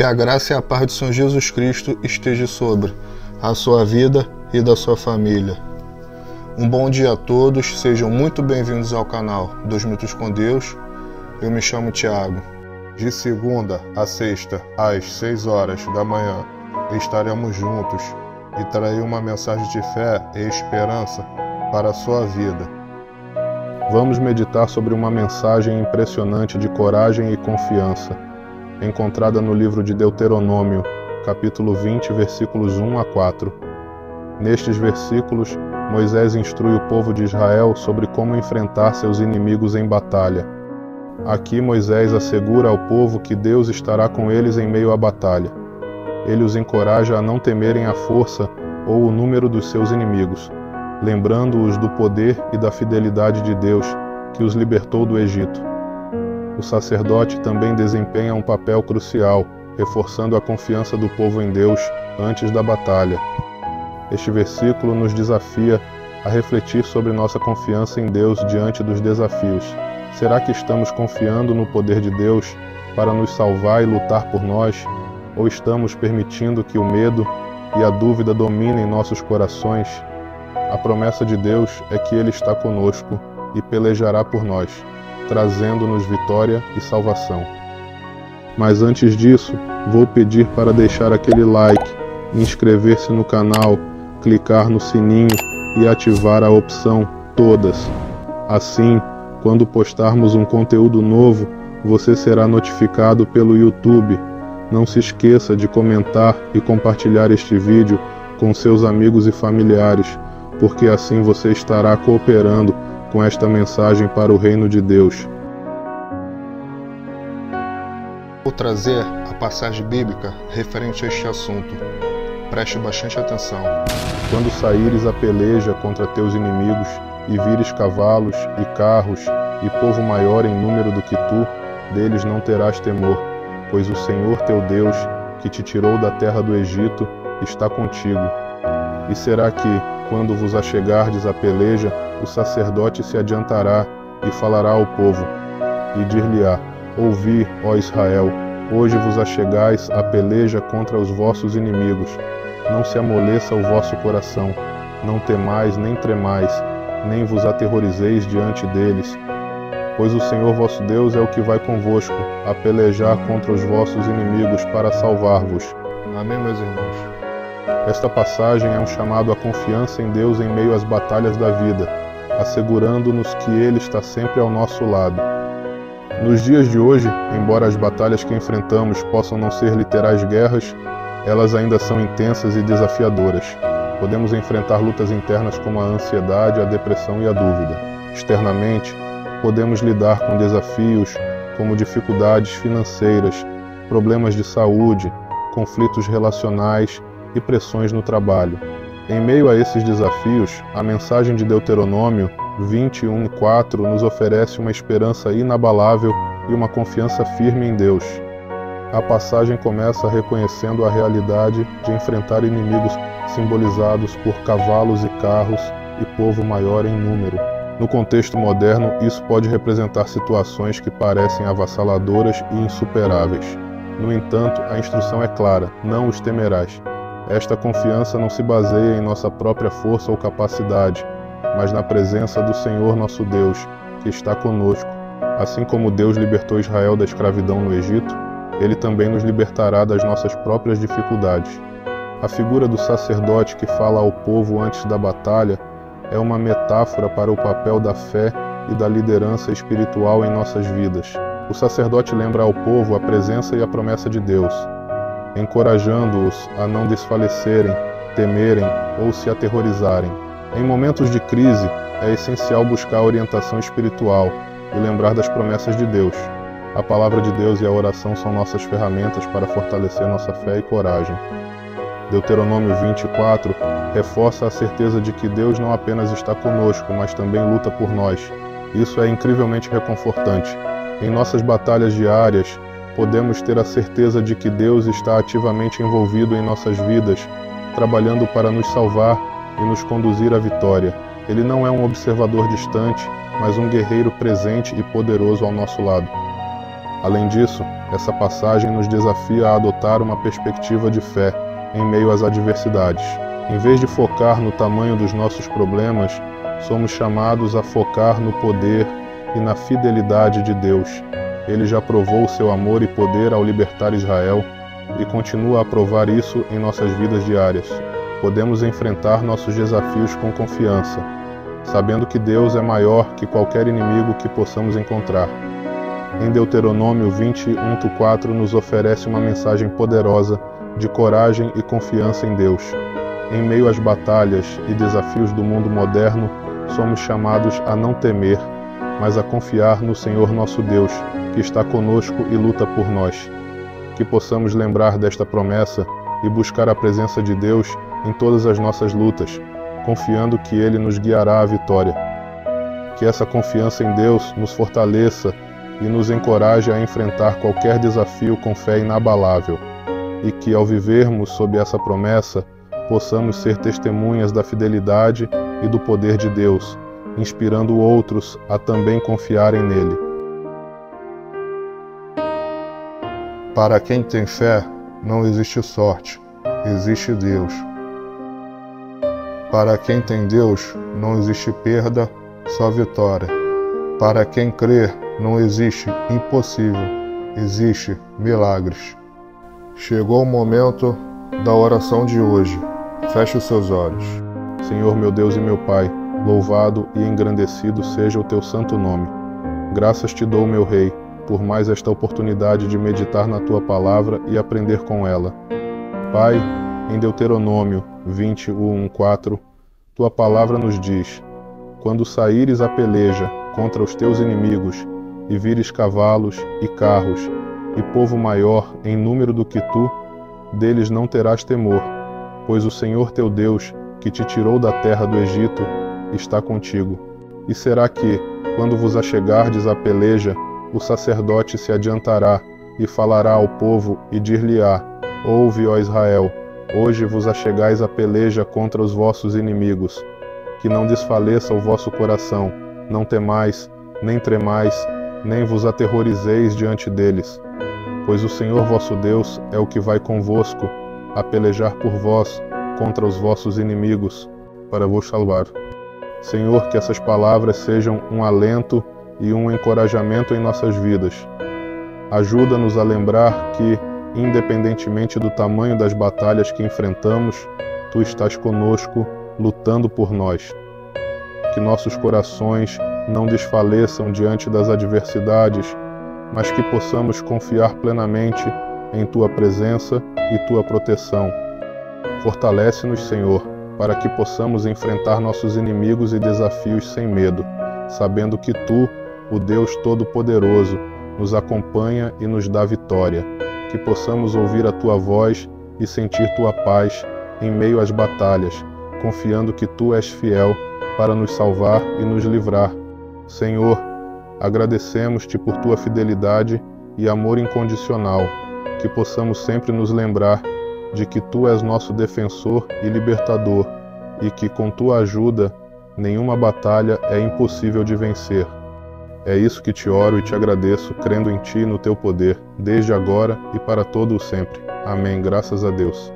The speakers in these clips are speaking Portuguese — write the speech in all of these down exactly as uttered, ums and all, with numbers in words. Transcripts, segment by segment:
Que a graça e a paz do Senhor Jesus Cristo esteja sobre a sua vida e da sua família. Um bom dia a todos, sejam muito bem-vindos ao canal Dois Minutos com Deus. Eu me chamo Tiago. De segunda a sexta, às seis horas da manhã, estaremos juntos e trarei uma mensagem de fé e esperança para a sua vida. Vamos meditar sobre uma mensagem impressionante de coragem e confiança, encontrada no livro de Deuteronômio, capítulo vinte, versículos um a quatro. Nestes versículos, Moisés instrui o povo de Israel sobre como enfrentar seus inimigos em batalha. Aqui Moisés assegura ao povo que Deus estará com eles em meio à batalha. Ele os encoraja a não temerem a força ou o número dos seus inimigos, lembrando-os do poder e da fidelidade de Deus, que os libertou do Egito. O sacerdote também desempenha um papel crucial, reforçando a confiança do povo em Deus antes da batalha. Este versículo nos desafia a refletir sobre nossa confiança em Deus diante dos desafios. Será que estamos confiando no poder de Deus para nos salvar e lutar por nós? Ou estamos permitindo que o medo e a dúvida dominem nossos corações? A promessa de Deus é que Ele está conosco e pelejará por nós, trazendo-nos vitória e salvação. Mas antes disso, vou pedir para deixar aquele like, inscrever-se no canal, clicar no sininho e ativar a opção Todas. Assim, quando postarmos um conteúdo novo, você será notificado pelo YouTube. Não se esqueça de comentar e compartilhar este vídeo com seus amigos e familiares, porque assim você estará cooperando com esta mensagem para o reino de Deus. Vou trazer a passagem bíblica referente a este assunto. Preste bastante atenção. Quando saíres a peleja contra teus inimigos, e vires cavalos e carros e povo maior em número do que tu, deles não terás temor, pois o Senhor teu Deus, que te tirou da terra do Egito, está contigo. E será que, quando vos achegardes à peleja, o sacerdote se adiantará e falará ao povo, e dir-lhe-á: Ouvi, ó Israel, hoje vos achegais à peleja contra os vossos inimigos. Não se amoleça o vosso coração, não temais nem tremais, nem vos aterrorizeis diante deles, pois o Senhor vosso Deus é o que vai convosco, a pelejar contra os vossos inimigos para salvar-vos. Amém, meus irmãos? Esta passagem é um chamado à confiança em Deus em meio às batalhas da vida, assegurando-nos que Ele está sempre ao nosso lado. Nos dias de hoje, embora as batalhas que enfrentamos possam não ser literais guerras, elas ainda são intensas e desafiadoras. Podemos enfrentar lutas internas como a ansiedade, a depressão e a dúvida. Externamente, podemos lidar com desafios como dificuldades financeiras, problemas de saúde, conflitos relacionais e pressões no trabalho. Em meio a esses desafios, a mensagem de Deuteronômio vinte e um, quatro nos oferece uma esperança inabalável e uma confiança firme em Deus. A passagem começa reconhecendo a realidade de enfrentar inimigos simbolizados por cavalos e carros e povo maior em número. No contexto moderno, isso pode representar situações que parecem avassaladoras e insuperáveis. No entanto, a instrução é clara: não os temerás. Esta confiança não se baseia em nossa própria força ou capacidade, mas na presença do Senhor nosso Deus, que está conosco. Assim como Deus libertou Israel da escravidão no Egito, Ele também nos libertará das nossas próprias dificuldades. A figura do sacerdote que fala ao povo antes da batalha é uma metáfora para o papel da fé e da liderança espiritual em nossas vidas. O sacerdote lembra ao povo a presença e a promessa de Deus, encorajando-os a não desfalecerem, temerem ou se aterrorizarem. Em momentos de crise, é essencial buscar orientação espiritual e lembrar das promessas de Deus. A palavra de Deus e a oração são nossas ferramentas para fortalecer nossa fé e coragem. Deuteronômio vinte e quatro reforça a certeza de que Deus não apenas está conosco, mas também luta por nós. Isso é incrivelmente reconfortante. Em nossas batalhas diárias, podemos ter a certeza de que Deus está ativamente envolvido em nossas vidas, trabalhando para nos salvar e nos conduzir à vitória. Ele não é um observador distante, mas um guerreiro presente e poderoso ao nosso lado. Além disso, essa passagem nos desafia a adotar uma perspectiva de fé em meio às adversidades. Em vez de focar no tamanho dos nossos problemas, somos chamados a focar no poder e na fidelidade de Deus. Ele já provou seu amor e poder ao libertar Israel e continua a provar isso em nossas vidas diárias. Podemos enfrentar nossos desafios com confiança, sabendo que Deus é maior que qualquer inimigo que possamos encontrar. Em Deuteronômio vinte e um, quatro nos oferece uma mensagem poderosa de coragem e confiança em Deus. Em meio às batalhas e desafios do mundo moderno, somos chamados a não temer, mas a confiar no Senhor nosso Deus, que está conosco e luta por nós. Que possamos lembrar desta promessa e buscar a presença de Deus em todas as nossas lutas, confiando que Ele nos guiará à vitória. Que essa confiança em Deus nos fortaleça e nos encoraje a enfrentar qualquer desafio com fé inabalável, e que, ao vivermos sob essa promessa, possamos ser testemunhas da fidelidade e do poder de Deus, inspirando outros a também confiarem nele. Para quem tem fé, não existe sorte, existe Deus. Para quem tem Deus, não existe perda, só vitória. Para quem crê, não existe impossível, existe milagres. Chegou o momento da oração de hoje. Feche os seus olhos. Senhor, meu Deus e meu Pai, louvado e engrandecido seja o teu santo nome. Graças te dou, meu Rei, por mais esta oportunidade de meditar na tua palavra e aprender com ela. Pai, em Deuteronômio vinte e um, quatro, tua palavra nos diz: quando saíres à peleja contra os teus inimigos e vires cavalos e carros e povo maior em número do que tu, deles não terás temor, pois o Senhor teu Deus, que te tirou da terra do Egito, está contigo. E será que, quando vos achegardes à peleja, o sacerdote se adiantará e falará ao povo e dir-lhe-á: ouve, ó Israel, hoje vos achegais à peleja contra os vossos inimigos. Que não desfaleça o vosso coração, não temais, nem tremais, nem vos aterrorizeis diante deles. Pois o Senhor vosso Deus é o que vai convosco a pelejar por vós contra os vossos inimigos, para vos salvar. Senhor, que essas palavras sejam um alento e um encorajamento em nossas vidas. Ajuda-nos a lembrar que, independentemente do tamanho das batalhas que enfrentamos, Tu estás conosco, lutando por nós. Que nossos corações não desfaleçam diante das adversidades, mas que possamos confiar plenamente em Tua presença e Tua proteção. Fortalece-nos, Senhor, para que possamos enfrentar nossos inimigos e desafios sem medo, sabendo que Tu, o Deus Todo-Poderoso, nos acompanha e nos dá vitória. Que possamos ouvir a Tua voz e sentir Tua paz em meio às batalhas, confiando que Tu és fiel para nos salvar e nos livrar. Senhor, agradecemos-Te por Tua fidelidade e amor incondicional, que possamos sempre nos lembrar de que Tu és nosso defensor e libertador, e que com Tua ajuda, nenhuma batalha é impossível de vencer. É isso que Te oro e Te agradeço, crendo em Ti e no Teu poder, desde agora e para todo o sempre. Amém. Graças a Deus.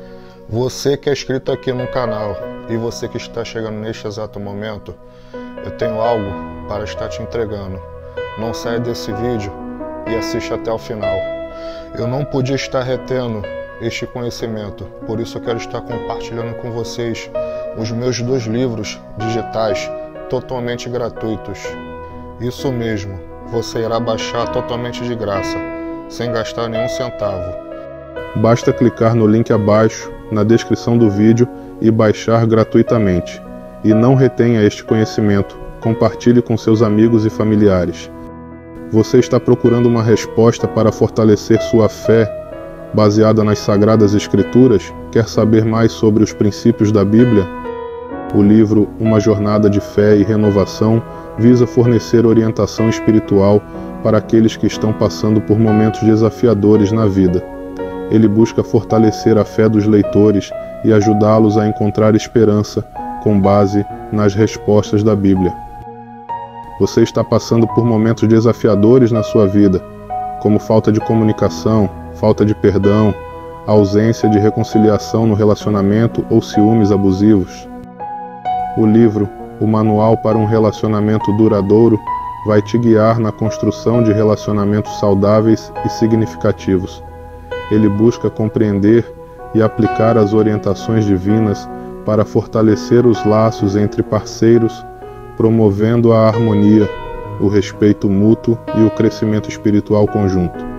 Você que é inscrito aqui no canal e você que está chegando neste exato momento, eu tenho algo para estar te entregando. Não saia desse vídeo e assiste até o final. Eu não podia estar retendo este conhecimento, por isso eu quero estar compartilhando com vocês os meus dois livros digitais totalmente gratuitos. Isso mesmo, você irá baixar totalmente de graça, sem gastar nenhum centavo. Basta clicar no link abaixo, na descrição do vídeo, e baixar gratuitamente. E não retenha este conhecimento, compartilhe com seus amigos e familiares. Você está procurando uma resposta para fortalecer sua fé baseada nas Sagradas Escrituras? Quer saber mais sobre os princípios da Bíblia? O livro Uma Jornada de Fé e Renovação visa fornecer orientação espiritual para aqueles que estão passando por momentos desafiadores na vida. Ele busca fortalecer a fé dos leitores e ajudá-los a encontrar esperança com base nas respostas da Bíblia. Você está passando por momentos desafiadores na sua vida. como falta de comunicação, falta de perdão, ausência de reconciliação no relacionamento ou ciúmes abusivos. O livro, O Manual para um Relacionamento Duradouro, vai te guiar na construção de relacionamentos saudáveis e significativos. Ele busca compreender e aplicar as orientações divinas para fortalecer os laços entre parceiros, promovendo a harmonia, o respeito mútuo e o crescimento espiritual conjunto.